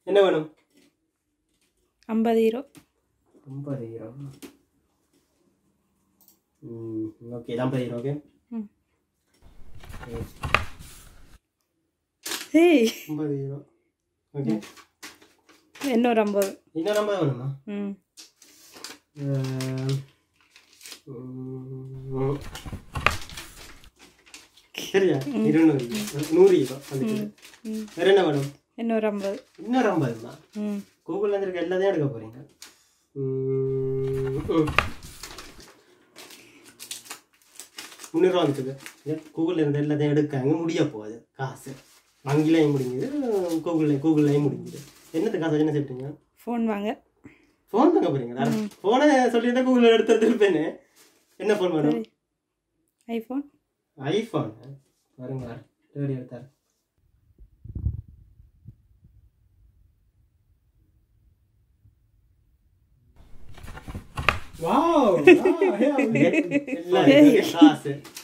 என்ன வேணும்? 50 euro. 50 euro. Okay 50 euro. Okay. ஏய் 50 யூரோ. ஓகே. இன்னொரு 50. இன்னொரு 50 வேணுமா? சரியா? 200 100 யூரோ. வேற என்ன வேணும்? இன்னொரு 50. இன்னொரு 50 தான். கூகுள்ல இருக்க எல்லாத்தையும் எடுக்க போறீங்க. முன்னூறுவா வந்துட்டு கூகுள்ல இருந்த எல்லாத்தையும் எடுக்காங்க முடிய போகுது காசு. வங்கிலையும் முடிஞ்சுது, கூகுள்லையும் முடிஞ்சுது. என்னது காசு என்ன செய்றீங்க? ஃபோன் வாங்க. ஃபோன் வாங்க போறீங்களா? ஃபோனை சொல்லியிருந்தா கூகுள்ல எடுத்து எடுத்துருப்பேனே. என்ன ஃபோன் வேணும்? ஐஃபோன். ஐஃபோன் வருங்க தேடி எடுத்தாரு. வாவ் காசு